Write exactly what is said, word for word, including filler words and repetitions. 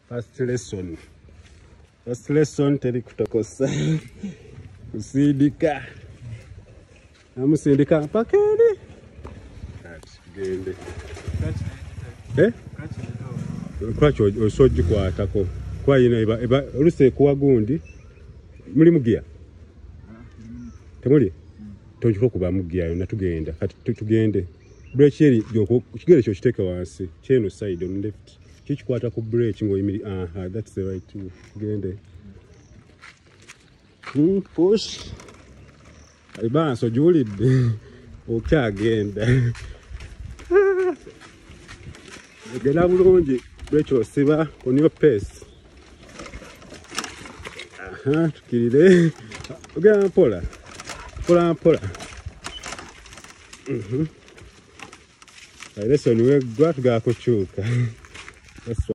First lesson. First lesson teri kutokosa. Kusindika. Amusindika pakeni. Gende. Eh? Kwacho osoji kwatako. Kwa ina iba iba ruse kuwa gundi. Muri mugia. Temuli. Tonjiko kuba mugia yo natugenda. Kati tugende. Brake eri gyoko kigere kyo kiteka wansi. Cheno side on left. Kichikwata ku brake ngo imiri aha that's the right way. Gende. Hmm, push. Iba so julid. Okyagenda. Gela bulungi brake osiba on your pace. Aha, tukirire. Ogera mpola. Pola mpola. Mhm. Lesson we got to go kuchuka. That's